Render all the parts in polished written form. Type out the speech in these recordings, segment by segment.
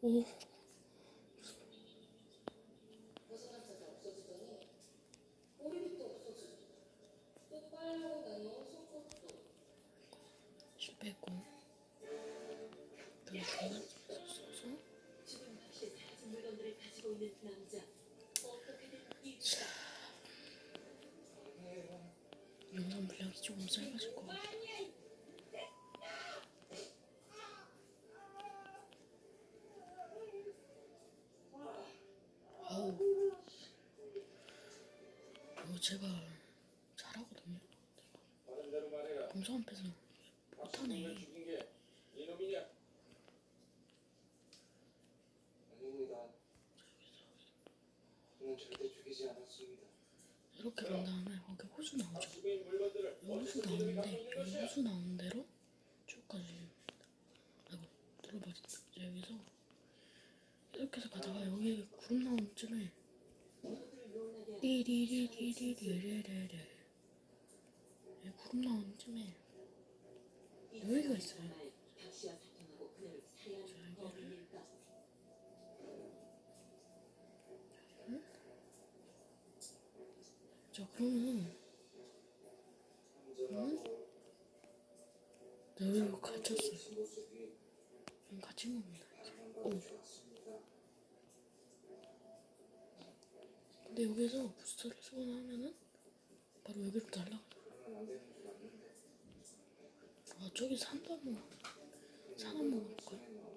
오, 빼고 여기 중간 써서 자, 영상 분량이 조금 짧아질 것 같아. 아우, 제발 잘하거든요. 동서 앞에서 못하네. 이렇게 된 다음에 거기 호수 나오죠. 호수 나오는데 여기 호수 나오는 대로 쭉 가주면 아이고 눌러버린다. 여기서 이렇게 해서 가다가 여기 구름 나오는 쯤에 리리리리리리리리리 구름 나오는 쯤에 여기가 있어요. 자 그러면은 여기로 갇혔어요. 여기 갇힌 겁니다. 오. 근데 여기서 부스터를 쓰거나 하면은 바로 여기로 날아가요. 아 저기 산도 한번 볼까요?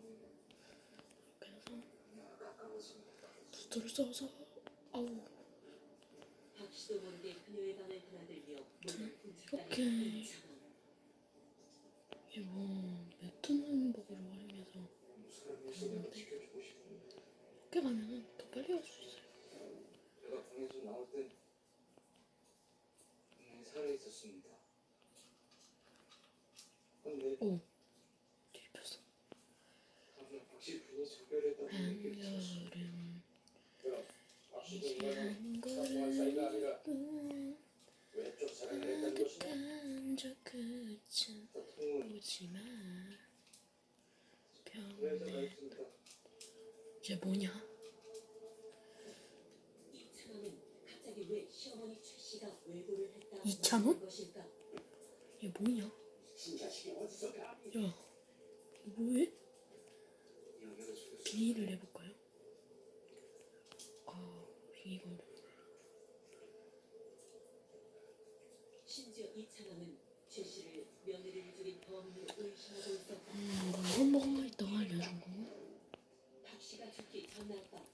이렇게 해서 부스터를 써서 아우 이렇게 이게 뭐 웹툰 보기로 활용해서 되는데 이렇게 가면은 더 빨리 갈 수 있어요. 제가 방에서 나올 때 살아있었습니다. 근데 오 뒤집혔어. 박씨분이 작별했다고 한여름 이제 한걸음 따뜻한 저 끝은 오지마 병내 이제 뭐냐? 이찬원? 이게 뭐냐? 야 이거 뭐해? 비밀을 내볼까요? 아 이거 심지어 이찬원은 최 씨를 며느리를 죽인 범인으로 의심하고 있었다. 햄버거가 있다고 알려준 거. 박 씨가 죽기 전날 밤.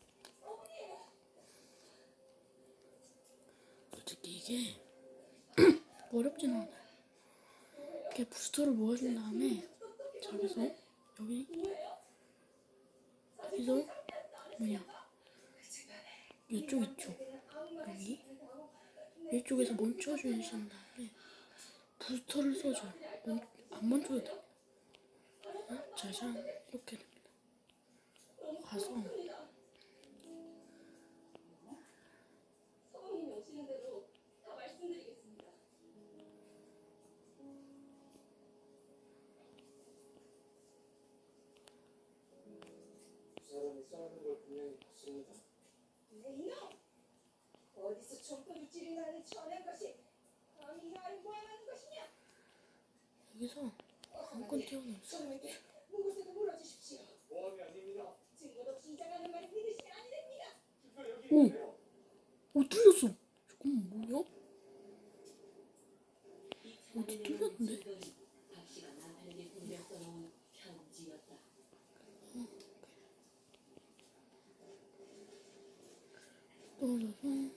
솔직히 이게 어렵진 않아요. 이렇게 부스터를 모아준 다음에 저기서 여기서 뭐냐 이쪽 여기 이쪽에서 멈춰주신 다음에 부스터를 써줘요. 안 멈춰도 돼요. 짜잔 이렇게 됩니다. 가서 사람이 싸우는 걸 분명히 봤습니다. 이놈! 어디서 총구리질이 나를 쳐낸 것이 감히 나를 모함하는 것이냐? 여기서 한건 띄워놓으세요. 저놈에게 무엇이든 물어주십시오. 모함이 아닙니다. 증거도 없이 이장하는 말 믿으시면 안 됩니다. 증거 여기 오! 있네요. 뚫렸어. 잠깐만 뭐야? 어디 뚫렸는데? 박 씨가 남편에게 보내 써놓은 편지였다. 떨어져서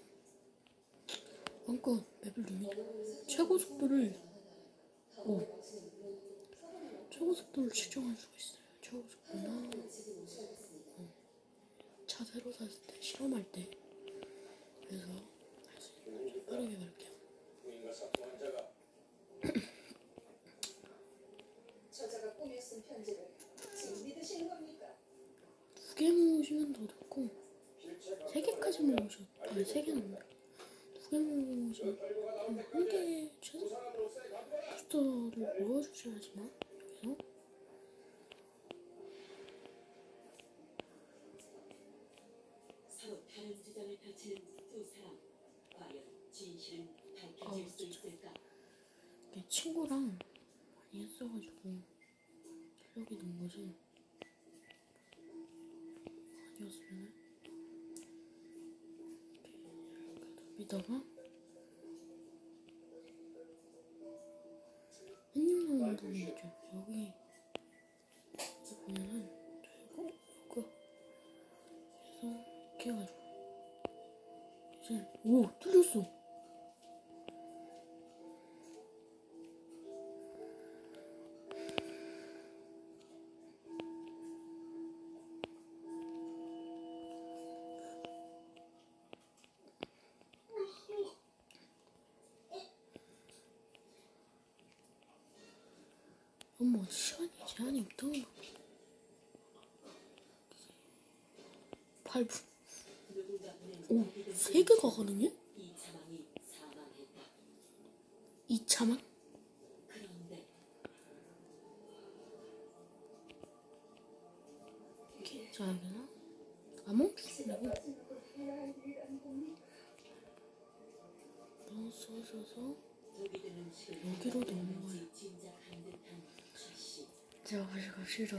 한건 맵을 누르면 최고 속도를 측정할 수가 있어요. 최고 속도나 차 새로 샀을 때 실험할 때 그래서 할 수 있는 좀 빠르게 갈게요. 부인과 사통한 자가 저자가 꿈에 쓴 편지를 지금 믿으시는 겁니까? 2개 모으시면 더 좋고 3개까지 모으셔도 아니 3개는 2개 모으시면 한 개 최소 부스터를 모아주셔야지만 여기서 펼치는 두 사람. 과연 진실은 밝혀질 아우, 수 진짜. 있을까? 내 친구랑 많이 했어가지고 실력이 는 거지. 아니었으면 이렇게 믿다가 햇님 나오는 거 있죠. 여기 보면은 이거 해서 이렇게 해가지고 이제 오 뚫렸어. 어머 시간이 제한이 없다고. 8분. 누군가는 오, 어디든 3개 가거든요? 이차망이 사망했다. 2차만? 그런데 자, 여기는 멈추시고 마지막으로 해야 할 일이라는 겁니까? 넣어서 독이 든 음식을 여기로 먹어야 넘어가요. 하는지 짐작한 듯한 최씨. 자, 다시 갑시다.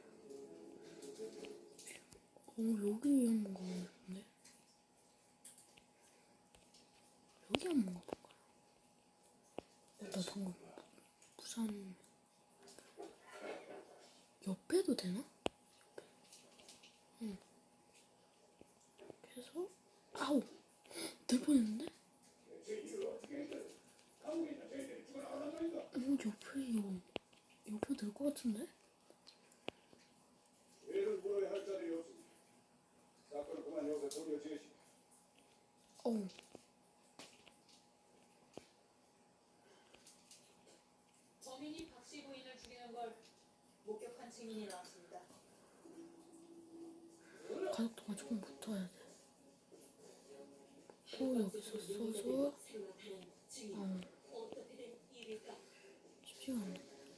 여기 한번 가보겠는데? 여기 한번 가볼까요? 나 방금 부산 옆에도 되나? 옆에. 응. 그래서 아우 될 뻔했는데? 옆에 될 것 같은데? 죄를 물어야 할 자리에 없습니다. 사건을 그만 여기서 돌려 지으시오. 어우 범인이 박씨 부인을 죽이는 걸 목격한 증인이 나왔습니다. 가족도가 조금 붙어야 돼. 또 여기서 써서 새로 나타난 증인. 어 어떻게 된 일일까? 쉽지가 않네.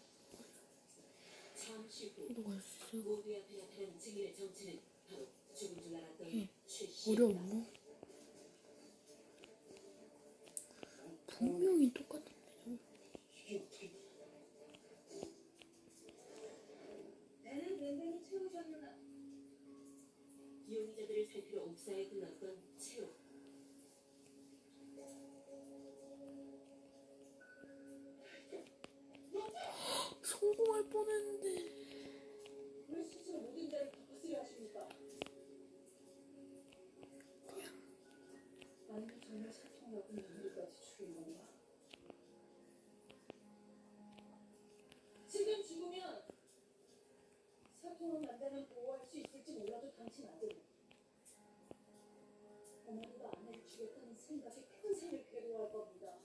잠시 후 또 갈 수 있어. 모두 앞에 나타난 증인의 정체는 바로 죽은 줄 알았던 예, 최씨. 어려워. 분명히 똑같은데. 배를 랜댕이 채우셨느나 용의자들을 살피러 옥사에 들렀던 채호. 성공할 뻔했는데. 왜 스스로 모든 자를 바꾸으려 하십니까? 아니면 정말 사통 같은 놈들까지 죽인 건가? 지금 죽으면 사통을 만나면 보호할 수 있을지 몰라도 당신 아들은 어머니가 아내를 죽였다는 생각에 평생을 괴로워할 겁니다.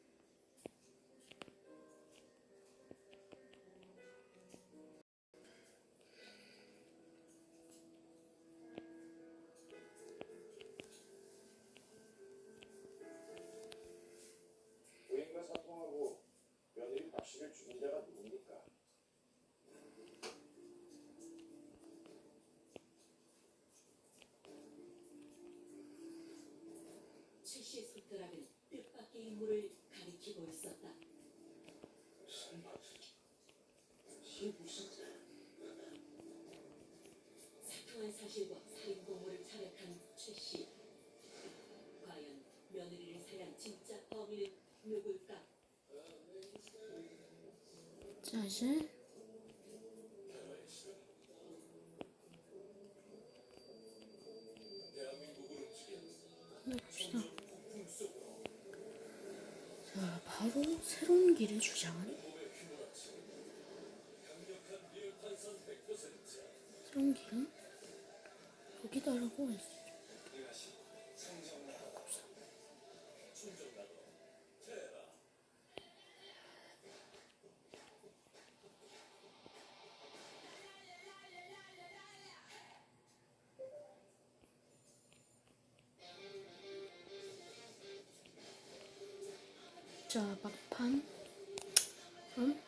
부인과 사통하고 며느리 박씨를 죽인 자가 누굽니까? 최씨의 손가락은 뜻밖의 인물을 가리키고 있었다. 설마 이게 무슨... 사통한 사실과 살인 공모를 자백한 최씨. 과연 며느리를 살해한 진짜 범인은 누굴까? 자 이제 해봅시다. 자 바로 새로운 길을 주장한 새로운 길은 여기다라고 했어요. 자 막판 그럼